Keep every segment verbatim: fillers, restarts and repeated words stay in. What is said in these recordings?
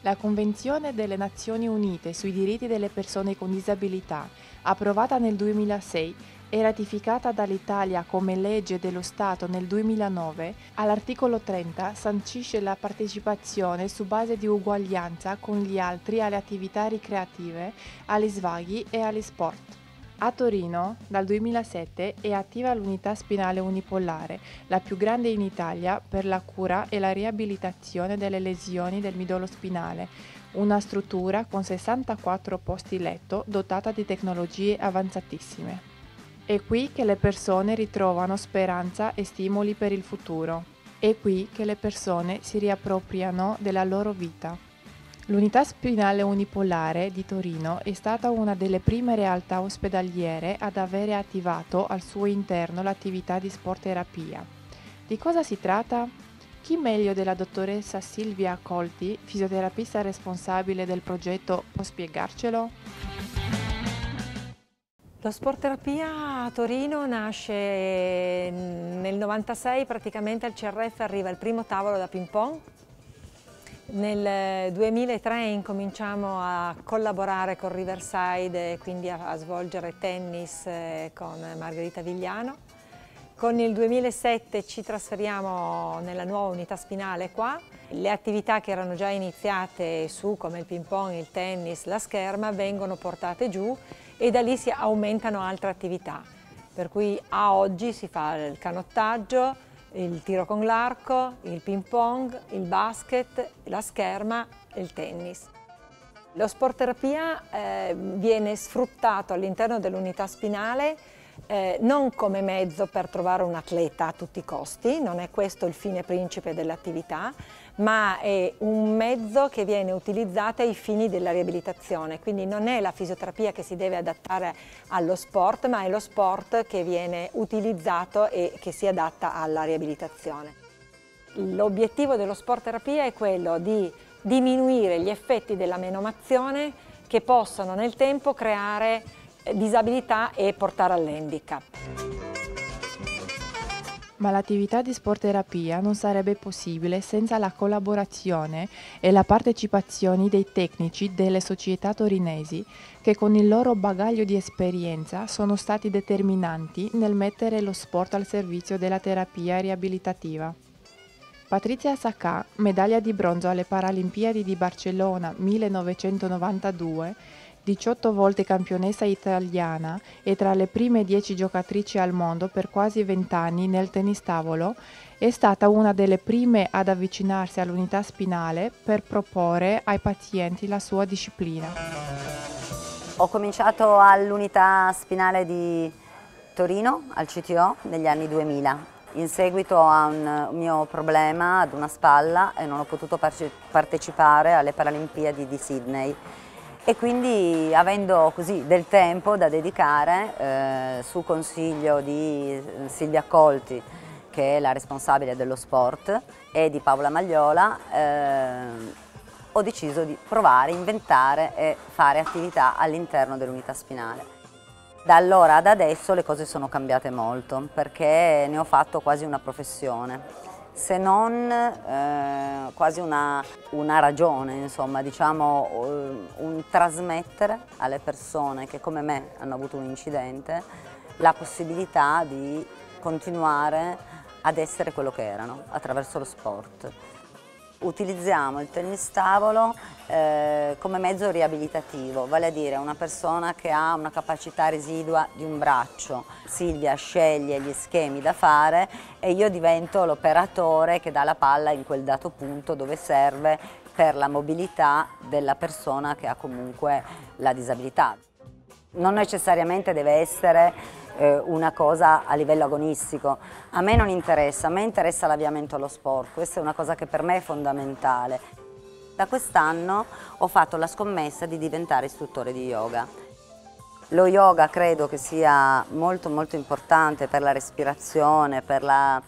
La Convenzione delle Nazioni Unite sui diritti delle persone con disabilità, approvata nel duemilasei e ratificata dall'Italia come legge dello Stato nel duemilanove, all'articolo trenta sancisce la partecipazione su base di uguaglianza con gli altri alle attività ricreative, agli svaghi e agli sport. A Torino, dal duemilasette, è attiva l'unità spinale unipolare, la più grande in Italia per la cura e la riabilitazione delle lesioni del midollo spinale, una struttura con sessantaquattro posti letto dotata di tecnologie avanzatissime. È qui che le persone ritrovano speranza e stimoli per il futuro. È qui che le persone si riappropriano della loro vita. L'unità spinale unipolare di Torino è stata una delle prime realtà ospedaliere ad avere attivato al suo interno l'attività di sport terapia. Di cosa si tratta? Chi meglio della dottoressa Silvia Accolti, fisioterapista responsabile del progetto, può spiegarcelo? Lo sport terapia a Torino nasce nel novantasei, praticamente al C R F arriva il primo tavolo da ping pong. Nel duemilatré incominciamo a collaborare con Riverside e quindi a, a svolgere tennis con Margherita Vigliano. Con il duemilasette ci trasferiamo nella nuova unità spinale qua. Le attività che erano già iniziate su, come il ping pong, il tennis, la scherma, vengono portate giù e da lì si aumentano altre attività. Per cui a oggi si fa il canottaggio, il tiro con l'arco, il ping pong, il basket, la scherma e il tennis. Lo sport terapia eh, viene sfruttato all'interno dell'unità spinale eh, non come mezzo per trovare un atleta a tutti i costi, non è questo il fine principe dell'attività, ma è un mezzo che viene utilizzato ai fini della riabilitazione, quindi non è la fisioterapia che si deve adattare allo sport, ma è lo sport che viene utilizzato e che si adatta alla riabilitazione. L'obiettivo dello sport terapia è quello di diminuire gli effetti della menomazione che possono nel tempo creare disabilità e portare all'handicap. Ma l'attività di sport terapia non sarebbe possibile senza la collaborazione e la partecipazione dei tecnici delle società torinesi che con il loro bagaglio di esperienza sono stati determinanti nel mettere lo sport al servizio della terapia riabilitativa. Patrizia Sacà, medaglia di bronzo alle Paralimpiadi di Barcellona millenovecentonovantadue, diciotto volte campionessa italiana e tra le prime dieci giocatrici al mondo per quasi vent'anni nel tennis tavolo, è stata una delle prime ad avvicinarsi all'unità spinale per proporre ai pazienti la sua disciplina. Ho cominciato all'unità spinale di Torino, al C T O, negli anni duemila. In seguito a un mio problema ad una spalla e non ho potuto partecipare alle Paralimpiadi di Sydney. E quindi, avendo così del tempo da dedicare, eh, su consiglio di Silvia Accolti, che è la responsabile dello sport, e di Paola Magliola, eh, ho deciso di provare, inventare e fare attività all'interno dell'unità spinale. Da allora ad adesso le cose sono cambiate molto, perché ne ho fatto quasi una professione. Se non eh, quasi una, una ragione, insomma, diciamo un trasmettere alle persone che come me hanno avuto un incidente la possibilità di continuare ad essere quello che erano attraverso lo sport. Utilizziamo il tennis tavolo eh, come mezzo riabilitativo, vale a dire una persona che ha una capacità residua di un braccio. Silvia sceglie gli schemi da fare e io divento l'operatore che dà la palla in quel dato punto dove serve per la mobilità della persona che ha comunque la disabilità. Non necessariamente deve essere una cosa a livello agonistico. A me non interessa, a me interessa l'avviamento allo sport, questa è una cosa che per me è fondamentale. Da quest'anno ho fatto la scommessa di diventare istruttore di yoga. Lo yoga credo che sia molto molto importante per la respirazione, per la,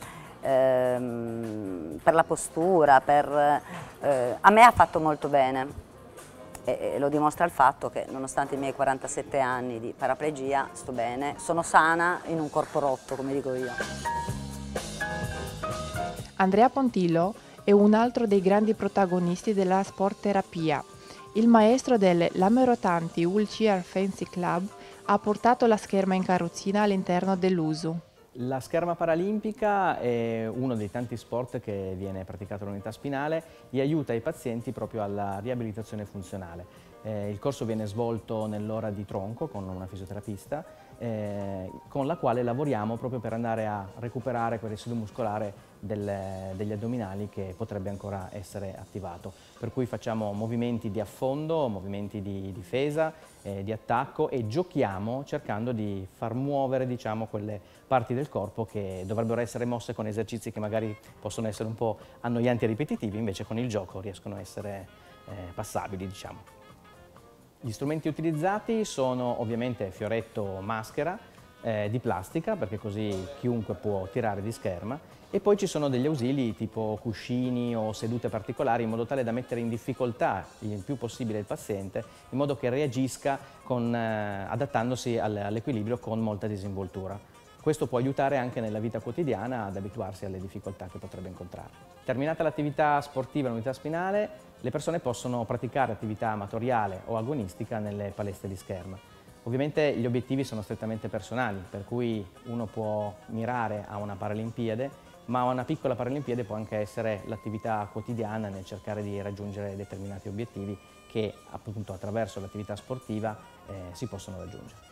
ehm, per la postura, per, eh, a me ha fatto molto bene. E lo dimostra il fatto che nonostante i miei quarantasette anni di paraplegia sto bene, sono sana in un corpo rotto, come dico io. Andrea Pontillo è un altro dei grandi protagonisti della sportterapia. Il maestro del Lamerotanti Wheelchair Fancy Club ha portato la scherma in carrozzina all'interno dell'U S U. La scherma paralimpica è uno dei tanti sport che viene praticato all'unità spinale e aiuta i pazienti proprio alla riabilitazione funzionale. Eh, il corso viene svolto nell'ora di tronco con una fisioterapista eh, con la quale lavoriamo proprio per andare a recuperare quel residuo muscolare del, degli addominali che potrebbe ancora essere attivato. Per cui facciamo movimenti di affondo, movimenti di difesa, eh, di attacco e giochiamo cercando di far muovere, diciamo, quelle parti del corpo che dovrebbero essere mosse con esercizi che magari possono essere un po' annoianti e ripetitivi, invece con il gioco riescono a essere eh, passabili, diciamo. Gli strumenti utilizzati sono ovviamente fioretto maschera eh, di plastica, perché così chiunque può tirare di scherma, e poi ci sono degli ausili tipo cuscini o sedute particolari in modo tale da mettere in difficoltà il più possibile il paziente, in modo che reagisca con, eh, adattandosi all'equilibrio con molta disinvoltura. Questo può aiutare anche nella vita quotidiana ad abituarsi alle difficoltà che potrebbe incontrare. Terminata l'attività sportiva all'unità spinale, le persone possono praticare attività amatoriale o agonistica nelle palestre di scherma. Ovviamente gli obiettivi sono strettamente personali, per cui uno può mirare a una Paralimpiade, ma una piccola Paralimpiade può anche essere l'attività quotidiana nel cercare di raggiungere determinati obiettivi che appunto attraverso l'attività sportiva eh, si possono raggiungere.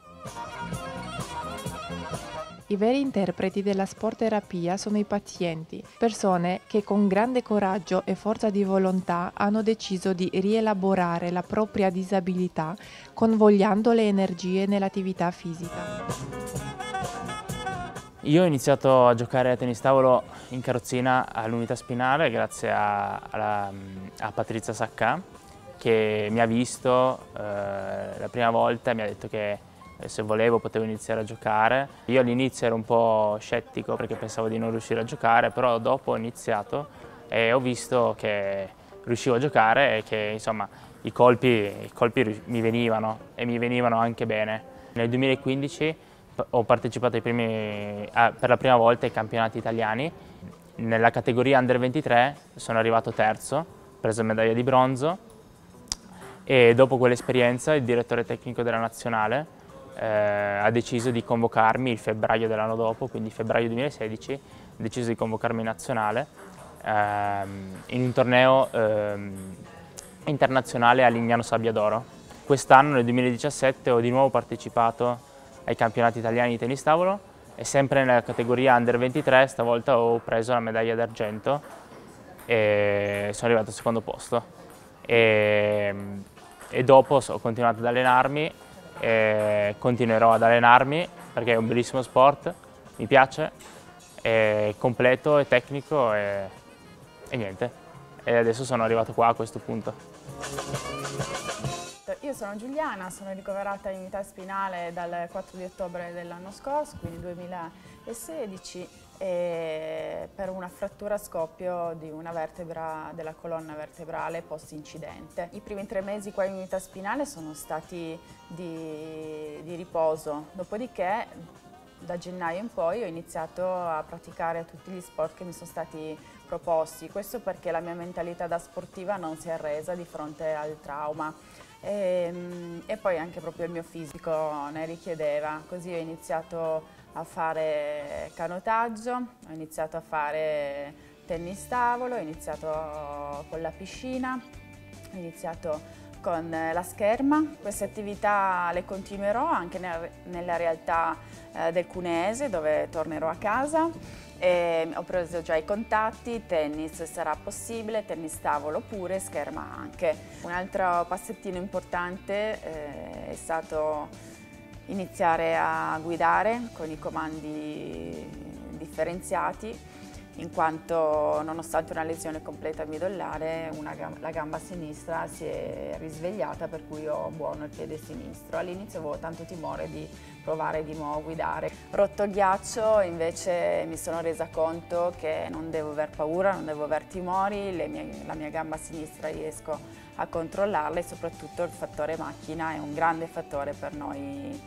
I veri interpreti della sportterapia sono i pazienti, persone che con grande coraggio e forza di volontà hanno deciso di rielaborare la propria disabilità convogliando le energie nell'attività fisica. Io ho iniziato a giocare a tennis tavolo in carrozzina all'unità spinale grazie a, a, a Patrizia Saccà, che mi ha visto eh, la prima volta e mi ha detto che se volevo potevo iniziare a giocare. Io all'inizio ero un po' scettico perché pensavo di non riuscire a giocare, però dopo ho iniziato e ho visto che riuscivo a giocare e che insomma i colpi, i colpi mi venivano e mi venivano anche bene. Nel duemilaquindici ho partecipato ai primi, ah, per la prima volta ai campionati italiani. Nella categoria under ventitré sono arrivato terzo, ho preso medaglia di bronzo e dopo quell'esperienza il direttore tecnico della nazionale Eh, ha deciso di convocarmi il febbraio dell'anno dopo, quindi febbraio duemilasedici, ha deciso di convocarmi in nazionale ehm, in un torneo ehm, internazionale a Lignano Sabbiadoro. Quest'anno, nel duemiladiciassette, ho di nuovo partecipato ai campionati italiani di tennis tavolo e sempre nella categoria under ventitré, stavolta ho preso la medaglia d'argento e sono arrivato al secondo posto. E, e dopo ho continuato ad allenarmi. E continuerò ad allenarmi perché è un bellissimo sport, mi piace, è completo, è tecnico e, e niente. E adesso sono arrivato qua a questo punto. Io sono Giuliana, sono ricoverata in unità spinale dal quattro di ottobre dell'anno scorso, quindi duemilasedici, e per una frattura a scoppio di una vertebra della colonna vertebrale post-incidente. I primi tre mesi qua in unità spinale sono stati di, di riposo, dopodiché da gennaio in poi ho iniziato a praticare tutti gli sport che mi sono stati proposti, questo perché la mia mentalità da sportiva non si è arresa di fronte al trauma. E, e poi anche proprio il mio fisico ne richiedeva, così ho iniziato a fare canotaggio, ho iniziato a fare tennis tavolo, ho iniziato con la piscina, ho iniziato con la scherma. Queste attività le continuerò anche nella realtà eh, del Cuneese, dove tornerò a casa. E ho preso già i contatti, tennis sarà possibile, tennis tavolo pure, scherma anche. Un altro passettino importante eh, è stato iniziare a guidare con i comandi differenziati, in quanto nonostante una lesione completa midollare, una gamba, la gamba sinistra si è risvegliata, per cui ho buono il piede sinistro. All'inizio avevo tanto timore di provare di nuovo a guidare. Rotto il ghiaccio, invece mi sono resa conto che non devo aver paura, non devo aver timori, le mie, la mia gamba sinistra riesco a controllarla e soprattutto il fattore macchina è un grande fattore per noi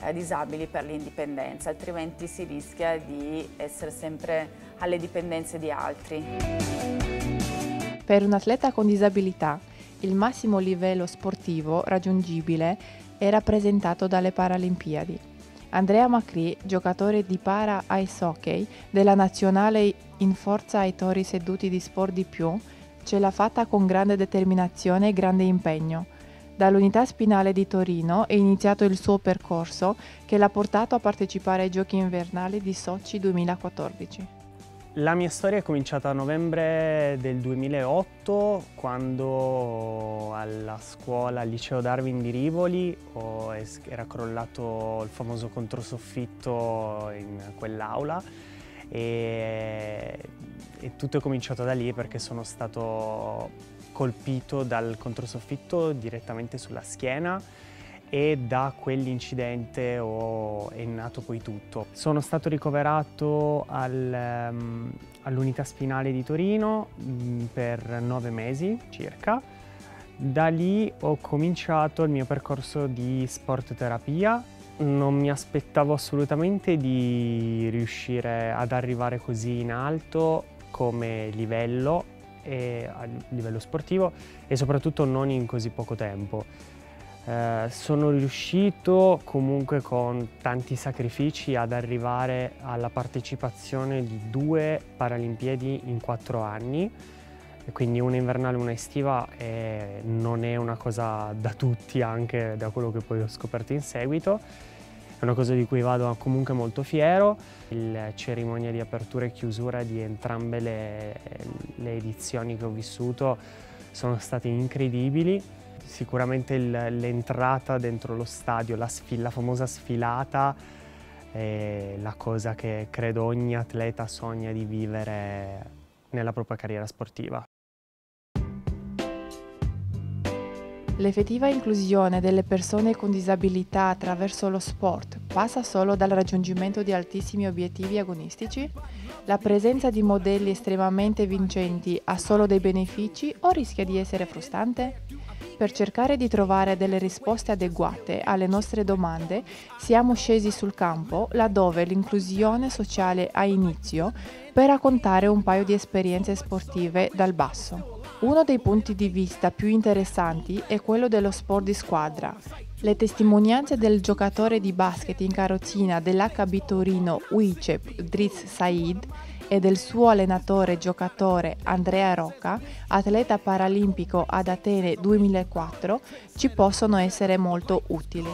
eh, disabili per l'indipendenza, altrimenti si rischia di essere sempre alle dipendenze di altri. Per un atleta con disabilità, il massimo livello sportivo raggiungibile è rappresentato dalle Paralimpiadi. Andrea Macri, giocatore di para ice hockey della nazionale in forza ai tori seduti di Sport di Più, ce l'ha fatta con grande determinazione e grande impegno. Dall'unità spinale di Torino è iniziato il suo percorso che l'ha portato a partecipare ai Giochi invernali di Sochi duemilaquattordici. La mia storia è cominciata a novembre del duemilaotto, quando alla scuola, al liceo Darwin di Rivoli, oh, era crollato il famoso controsoffitto in quell'aula e, e tutto è cominciato da lì, perché sono stato colpito dal controsoffitto direttamente sulla schiena e da quell'incidente oh, è nato poi tutto. Sono stato ricoverato al, um, all'unità spinale di Torino um, per nove mesi circa. Da lì ho cominciato il mio percorso di sport terapia. Non mi aspettavo assolutamente di riuscire ad arrivare così in alto come livello, e a livello sportivo, e soprattutto non in così poco tempo. Eh, sono riuscito comunque con tanti sacrifici ad arrivare alla partecipazione di due Paralimpiadi in quattro anni, e quindi una invernale e una estiva, e non è una cosa da tutti, anche da quello che poi ho scoperto in seguito. È una cosa di cui vado comunque molto fiero. La cerimonia di apertura e chiusura di entrambe le, le edizioni che ho vissuto sono state incredibili. Sicuramente l'entrata dentro lo stadio, la, la famosa sfilata, è la cosa che credo ogni atleta sogna di vivere nella propria carriera sportiva. L'effettiva inclusione delle persone con disabilità attraverso lo sport passa solo dal raggiungimento di altissimi obiettivi agonistici? La presenza di modelli estremamente vincenti ha solo dei benefici o rischia di essere frustrante? Per cercare di trovare delle risposte adeguate alle nostre domande, siamo scesi sul campo laddove l'inclusione sociale ha inizio per raccontare un paio di esperienze sportive dal basso. Uno dei punti di vista più interessanti è quello dello sport di squadra. Le testimonianze del giocatore di basket in carrozzina dell'H B Torino Uicep Driss Said e del suo allenatore e giocatore Andrea Rocca, atleta paralimpico ad Atene duemilaquattro, ci possono essere molto utili.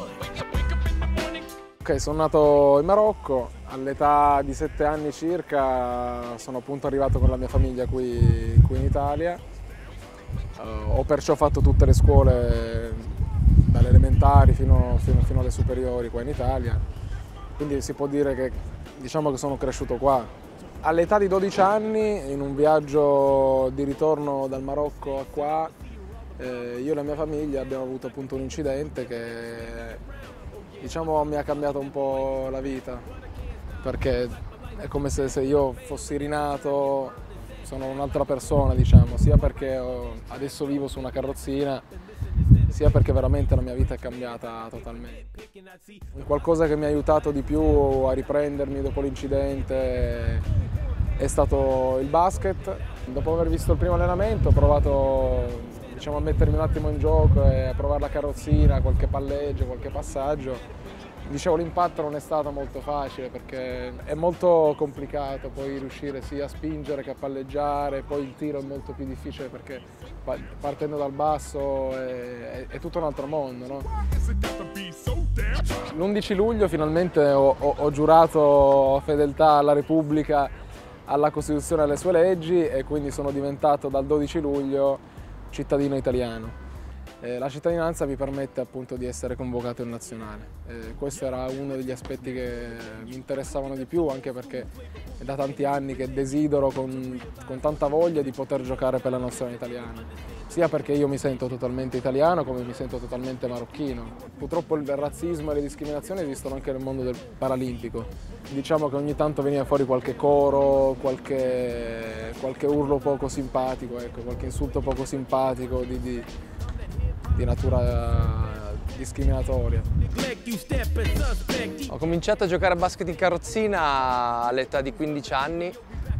Ok, sono nato in Marocco, all'età di sette anni circa sono appunto arrivato con la mia famiglia qui, qui in Italia. Uh, ho perciò fatto tutte le scuole dalle elementari fino, fino, fino alle superiori qua in Italia, quindi si può dire che, diciamo che sono cresciuto qua. All'età di dodici anni, in un viaggio di ritorno dal Marocco a qua, eh, io e la mia famiglia abbiamo avuto appunto un incidente che, diciamo, mi ha cambiato un po' la vita, perché è come se, se io fossi rinato, sono un'altra persona, diciamo, sia perché ho, adesso vivo su una carrozzina, sia perché veramente la mia vita è cambiata totalmente. Qualcosa che mi ha aiutato di più a riprendermi dopo l'incidente è stato il basket. Dopo aver visto il primo allenamento ho provato, diciamo, a mettermi un attimo in gioco e a provare la carrozzina, qualche palleggio, qualche passaggio. Dicevo, l'impatto non è stato molto facile perché è molto complicato poi riuscire sia a spingere che a palleggiare, poi il tiro è molto più difficile perché partendo dal basso è, è tutto un altro mondo, no? L'undici luglio finalmente ho, ho, ho giurato fedeltà alla Repubblica, alla Costituzione e alle sue leggi, e quindi sono diventato dal dodici luglio cittadino italiano. Eh, la cittadinanza mi permette appunto di essere convocato in nazionale. Eh, questo era uno degli aspetti che mi interessavano di più, anche perché è da tanti anni che desidero con, con tanta voglia di poter giocare per la nazionale italiana, sia perché io mi sento totalmente italiano come mi sento totalmente marocchino. Purtroppo il razzismo e le discriminazioni esistono anche nel mondo del paralimpico. Diciamo che ogni tanto veniva fuori qualche coro, qualche, qualche urlo poco simpatico, ecco, qualche insulto poco simpatico di, di di natura discriminatoria. Ho cominciato a giocare a basket in carrozzina all'età di quindici anni,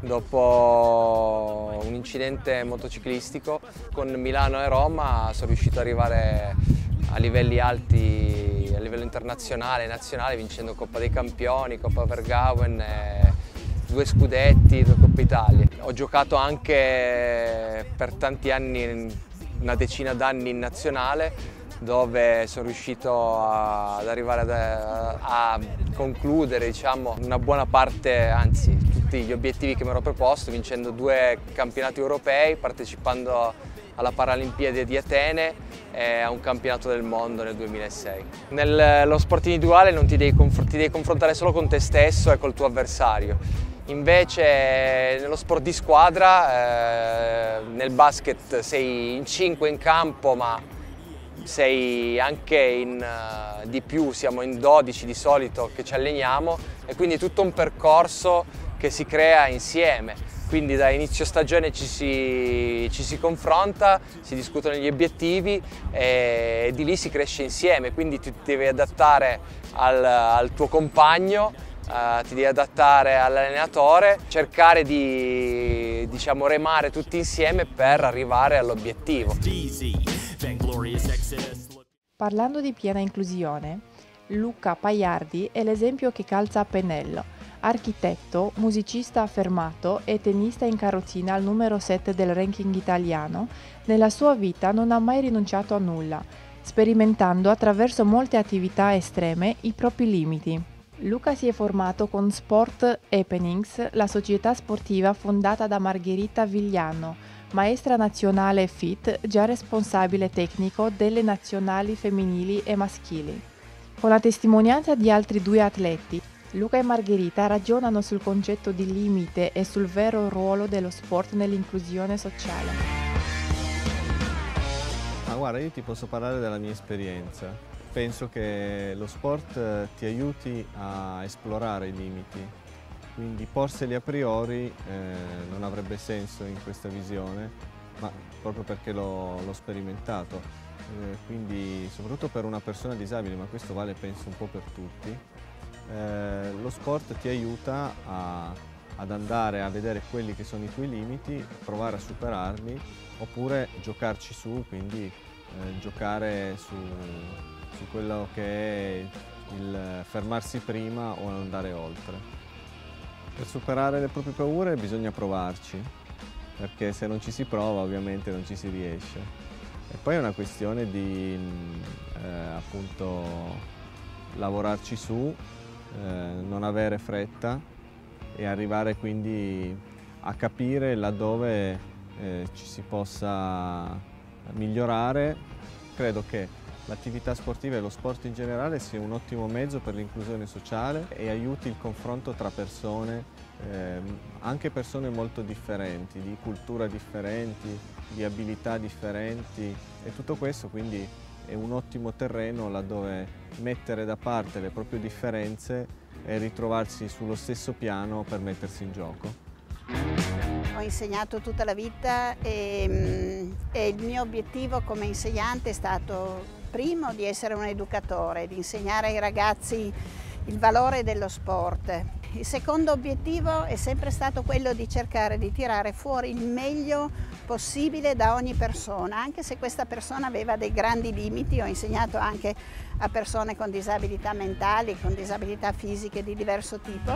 dopo un incidente motociclistico. Con Milano e Roma sono riuscito ad arrivare a livelli alti, a livello internazionale e nazionale, vincendo Coppa dei Campioni, Coppa Vergauen, e due scudetti, due Coppe Italia. Ho giocato anche per tanti anni, una decina d'anni in nazionale, dove sono riuscito a, ad arrivare a, a concludere, diciamo, una buona parte, anzi tutti gli obiettivi che mi ero preposto, vincendo due campionati europei, partecipando alla Paralimpiadi di Atene e a un campionato del mondo nel duemilasei. Nello sport individuale non ti devi, ti devi confrontare solo con te stesso e col tuo avversario. Invece nello sport di squadra, eh, nel basket sei in cinque in campo, ma sei anche in uh, di più, siamo in dodici di solito che ci alleniamo, e quindi è tutto un percorso che si crea insieme. Quindi da inizio stagione ci si, ci si confronta, si discutono gli obiettivi e, e di lì si cresce insieme, quindi ti devi adattare al, al tuo compagno, uh, ti devi adattare all'allenatore, cercare di, diciamo, remare tutti insieme per arrivare all'obiettivo. Parlando di piena inclusione, Luca Pagliardi è l'esempio che calza a pennello. Architetto, musicista affermato e tennista in carrozzina al numero sette del ranking italiano, nella sua vita non ha mai rinunciato a nulla, sperimentando attraverso molte attività estreme i propri limiti. Luca si è formato con Sport Happenings, la società sportiva fondata da Margherita Vigliano, maestra nazionale F I T, già responsabile tecnico delle nazionali femminili e maschili. Con la testimonianza di altri due atleti, Luca e Margherita ragionano sul concetto di limite e sul vero ruolo dello sport nell'inclusione sociale. Ma guarda, io ti posso parlare della mia esperienza. Penso che lo sport ti aiuti a esplorare i limiti. Quindi porseli a priori eh, non avrebbe senso in questa visione, ma proprio perché l'ho sperimentato. Eh, quindi soprattutto per una persona disabile, ma questo vale penso un po' per tutti, eh, lo sport ti aiuta a, ad andare a vedere quelli che sono i tuoi limiti, provare a superarli, oppure giocarci su, quindi eh, giocare su, su quello che è il fermarsi prima o andare oltre. Per superare le proprie paure bisogna provarci, perché se non ci si prova ovviamente non ci si riesce. E poi è una questione di eh, appunto lavorarci su, eh, non avere fretta e arrivare quindi a capire laddove eh, ci si possa migliorare. Credo che l'attività sportiva e lo sport in generale sia un ottimo mezzo per l'inclusione sociale e aiuti il confronto tra persone, eh, anche persone molto differenti, di cultura differenti, di abilità differenti, e tutto questo quindi è un ottimo terreno laddove mettere da parte le proprie differenze e ritrovarsi sullo stesso piano per mettersi in gioco. Ho insegnato tutta la vita e, e il mio obiettivo come insegnante è stato primo di essere un educatore, di insegnare ai ragazzi il valore dello sport. Il secondo obiettivo è sempre stato quello di cercare di tirare fuori il meglio possibile da ogni persona, anche se questa persona aveva dei grandi limiti. Ho insegnato anche a persone con disabilità mentali, con disabilità fisiche di diverso tipo.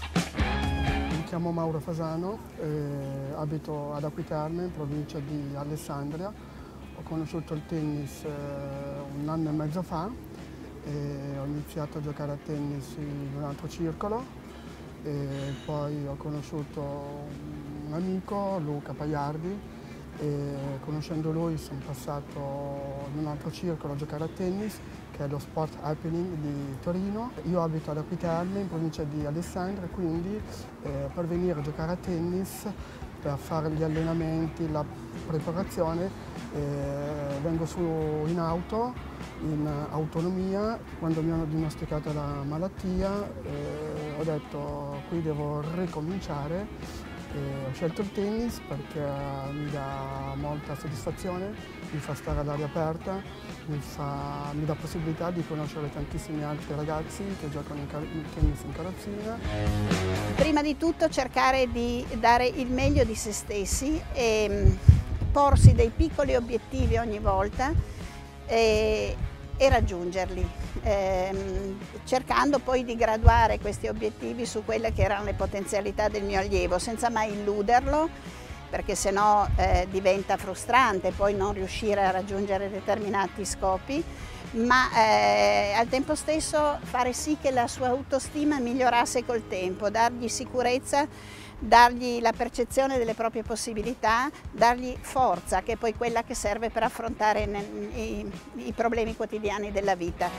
Mi chiamo Mauro Fasano, eh, abito ad Acquiterme, in provincia di Alessandria. Ho conosciuto il tennis eh, un anno e mezzo fa e ho iniziato a giocare a tennis in un altro circolo, e poi ho conosciuto un amico, Luca Pagliardi, e conoscendo lui sono passato in un altro circolo a giocare a tennis, che è lo Sport Happening di Torino. Io abito ad Acquiterme, in provincia di Alessandria, quindi eh, per venire a giocare a tennis, per fare gli allenamenti, la preparazione, eh, vengo su in auto, in autonomia. Quando mi hanno diagnosticato la malattia eh, ho detto qui devo ricominciare, E ho scelto il tennis perché mi dà molta soddisfazione, mi fa stare all'aria aperta, mi, fa, mi dà possibilità di conoscere tantissimi altri ragazzi che giocano in, in tennis in carrozzina. Prima di tutto cercare di dare il meglio di se stessi e porsi dei piccoli obiettivi ogni volta e, e raggiungerli, ehm, cercando poi di graduare questi obiettivi su quelle che erano le potenzialità del mio allievo, senza mai illuderlo, perché sennò eh, diventa frustrante poi non riuscire a raggiungere determinati scopi, ma eh, al tempo stesso fare sì che la sua autostima migliorasse col tempo, dargli sicurezza, dargli la percezione delle proprie possibilità, dargli forza, che è poi quella che serve per affrontare i, i problemi quotidiani della vita.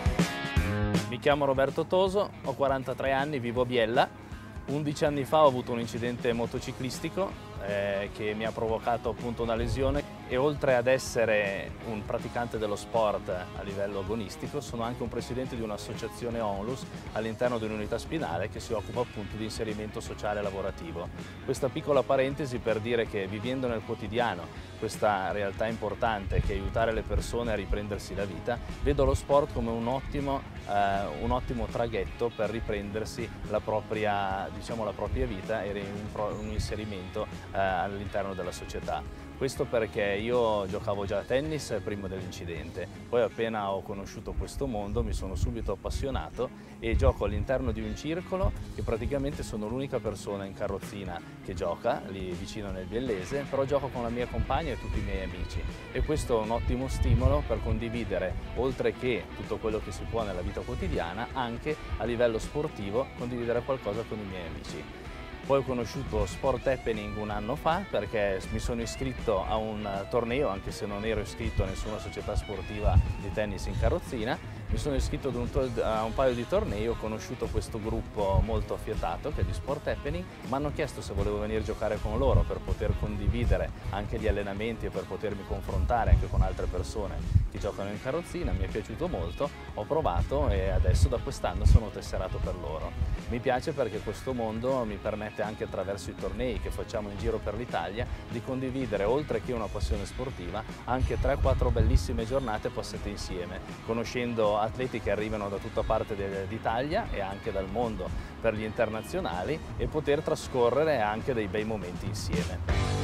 Mi chiamo Roberto Toso, ho quarantatré anni, vivo a Biella. undici anni fa ho avuto un incidente motociclistico eh, che mi ha provocato appunto una lesione e oltre ad essere un praticante dello sport a livello agonistico sono anche un presidente di un'associazione Onlus all'interno di un'unità spinale che si occupa appunto di inserimento sociale e lavorativo. Questa piccola parentesi per dire che vivendo nel quotidiano questa realtà importante che è aiutare le persone a riprendersi la vita, vedo lo sport come un ottimo, eh, un ottimo traghetto per riprendersi la propria, diciamo, la propria vita e un, un inserimento eh, all'interno della società. Questo perché io giocavo già a tennis prima dell'incidente, poi appena ho conosciuto questo mondo mi sono subito appassionato e gioco all'interno di un circolo che praticamente sono l'unica persona in carrozzina che gioca, lì vicino nel Biellese, però gioco con la mia compagna e tutti i miei amici e questo è un ottimo stimolo per condividere, oltre che tutto quello che si può nella vita quotidiana, anche a livello sportivo condividere qualcosa con i miei amici. Poi ho conosciuto Sport Happening un anno fa perché mi sono iscritto a un torneo, anche se non ero iscritto a nessuna società sportiva di tennis in carrozzina. Mi sono iscritto ad un, a un paio di tornei, ho conosciuto questo gruppo molto affiatato che è di Sport Happening, mi hanno chiesto se volevo venire a giocare con loro per poter condividere anche gli allenamenti e per potermi confrontare anche con altre persone che giocano in carrozzina. Mi è piaciuto molto, ho provato e adesso da quest'anno sono tesserato per loro. Mi piace perché questo mondo mi permette anche attraverso i tornei che facciamo in giro per l'Italia di condividere, oltre che una passione sportiva, anche tre quattro bellissime giornate passate insieme, conoscendo atleti che arrivano da tutta parte d'Italia e anche dal mondo per gli internazionali e poter trascorrere anche dei bei momenti insieme.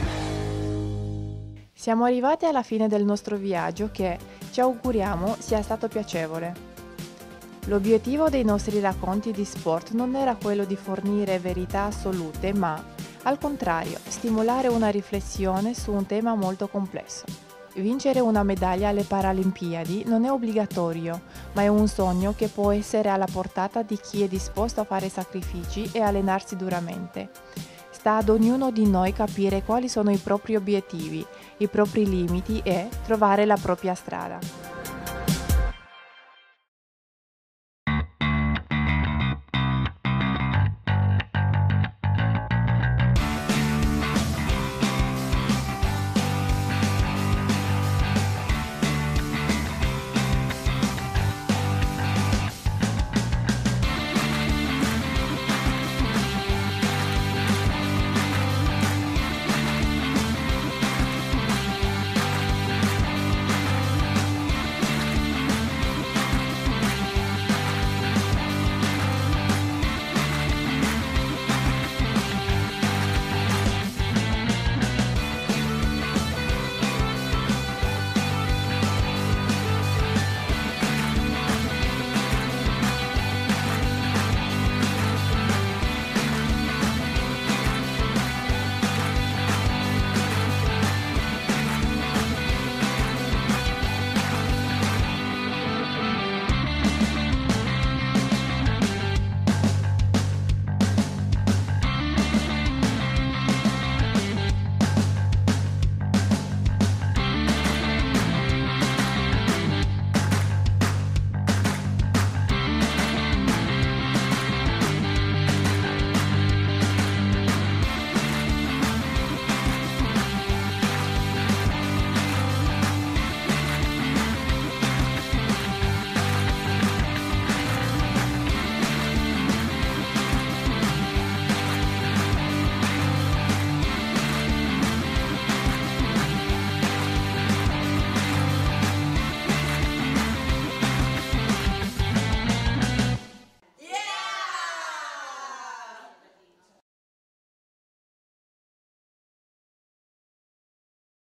Siamo arrivati alla fine del nostro viaggio che ci auguriamo sia stato piacevole. L'obiettivo dei nostri racconti di sport non era quello di fornire verità assolute, ma, al contrario, stimolare una riflessione su un tema molto complesso. Vincere una medaglia alle Paralimpiadi non è obbligatorio, ma è un sogno che può essere alla portata di chi è disposto a fare sacrifici e allenarsi duramente. Sta ad ognuno di noi capire quali sono i propri obiettivi, i propri limiti e trovare la propria strada.